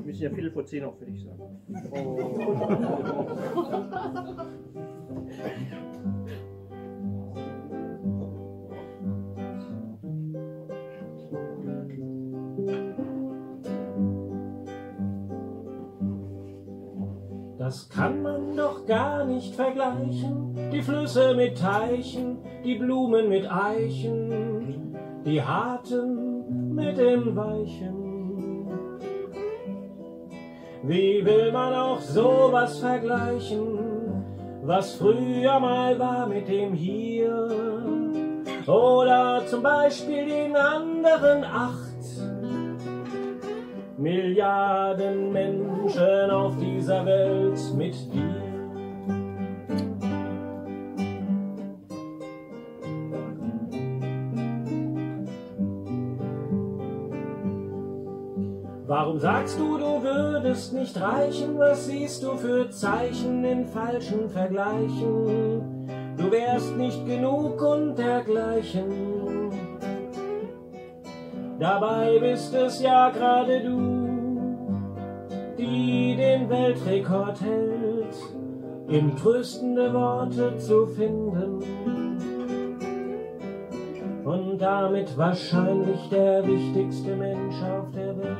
Wir müssen ja Viertel vor 10 auch fertig sein. Oh. Das kann man doch gar nicht vergleichen, die Flüsse mit Teichen, die Blumen mit Eichen, die Harten mit den Weichen. Wie will man auch sowas vergleichen, was früher mal war mit dem hier? Oder zum Beispiel den anderen 8 Milliarden Menschen auf dieser Welt mit dir. Warum sagst du, du würdest nicht reichen? Was siehst du für Zeichen in falschen Vergleichen? Du wärst nicht genug und dergleichen. Dabei bist es ja gerade du, die den Weltrekord hält, ihm tröstende Worte zu finden und damit wahrscheinlich der wichtigste Mensch auf der Welt.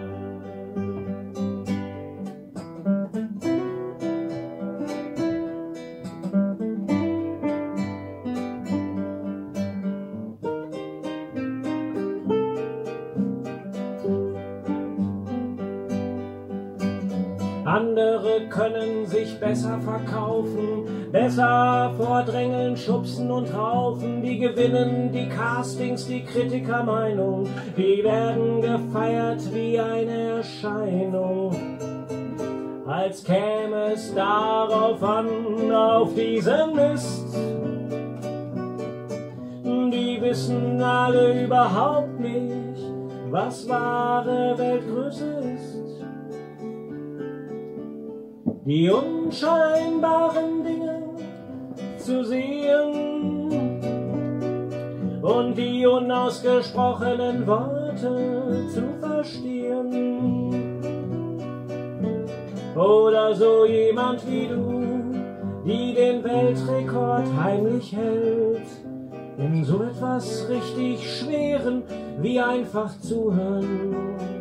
Andere können sich besser verkaufen, besser vordrängeln, schubsen und raufen. Die gewinnen die Castings, die Kritikermeinung, die werden gefeiert wie eine Erscheinung. Als käme es darauf an, auf diesen Mist. Die wissen alle überhaupt nicht, was wahre Weltgröße ist. Die unscheinbaren Dinge zu sehen und die unausgesprochenen Worte zu verstehen. Oder so jemand wie du, die den Weltrekord heimlich hält, in so etwas richtig Schweren wie einfach zuhören.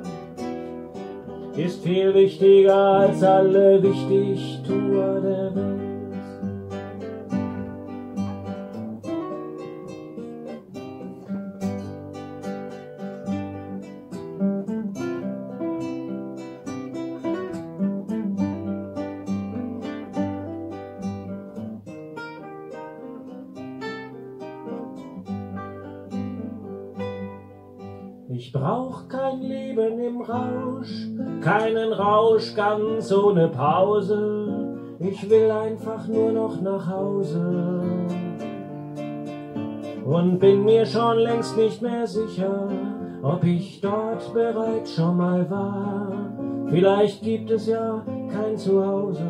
Ist viel wichtiger als alle Wichtigtuer der Welt. Ich brauch kein Leben im Rausch, keinen Rausch ganz ohne Pause. Ich will einfach nur noch nach Hause und bin mir schon längst nicht mehr sicher, ob ich dort bereits schon mal war. Vielleicht gibt es ja kein Zuhause.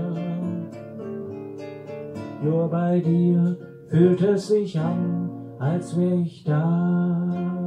Nur bei dir fühlt es sich an, als wär ich da.